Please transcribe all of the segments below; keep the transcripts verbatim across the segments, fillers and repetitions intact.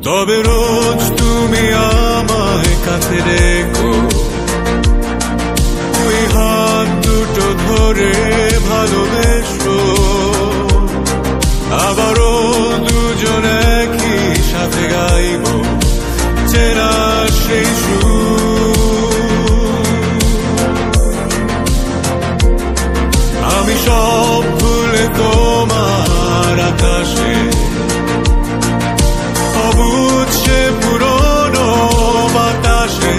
তবে রোজ তুমি আমায় কাছে রেখো, ওই হাত দুটো ধরে ভালোবেসো, আবারও দুজন একই সাথে গাইব চেনা সেই সুর। আমি সব ভুলে তোমার আকাশে অবুঝ সে পুরনো বাতাসে,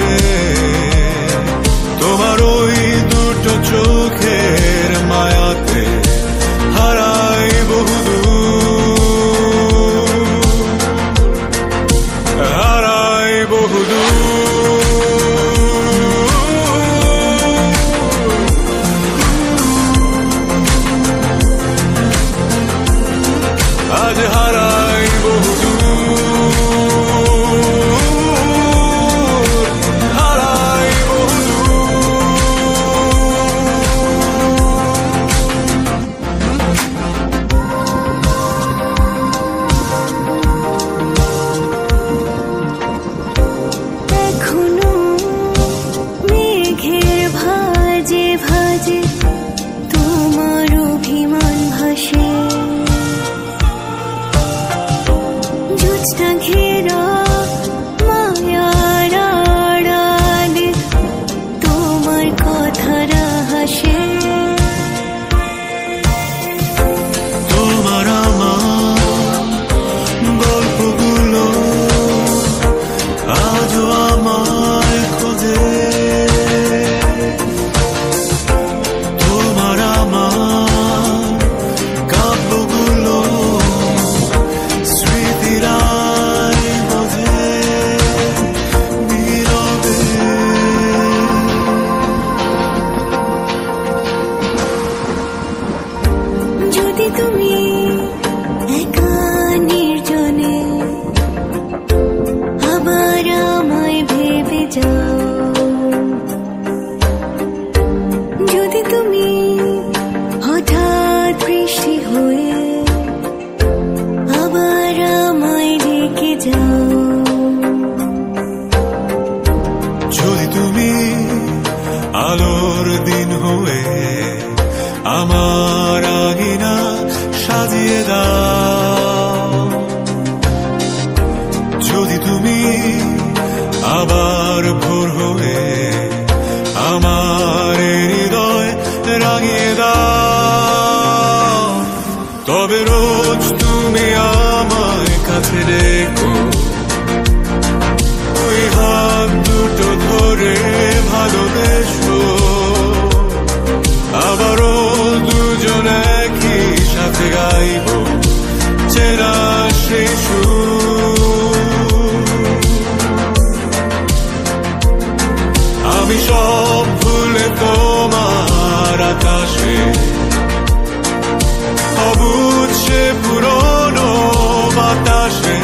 তোমার ওই দুটো চোখের মায়াতে হারাই বহুদূর, হারাই বহুদূর। আজ হারাই বহুদূর, তুমি একা নির্জনে আবার আমায় ভেবে যাও, যদি তুমি হঠাৎ বৃষ্টি হয়ে আবার আমায় ডেকে যাও, যদি তুমি আলোর দিন হয়ে আমার আঙিনা সাজিয়ে দাও, যদি তুমি আবার ভোর হয়ে আমার হৃদয় রাঙিয়ে দাও, তবে রোজ তুমি আমায় কাছে রেখো, ওই হাত দুটো ধরে ভালোবেসো, আবারও দুজন একই সাথে গাইব চেনা সেই সুর। আমি সব ভুলে তোমার আকাশে অবুঝ সে পুরনো বাতাসে,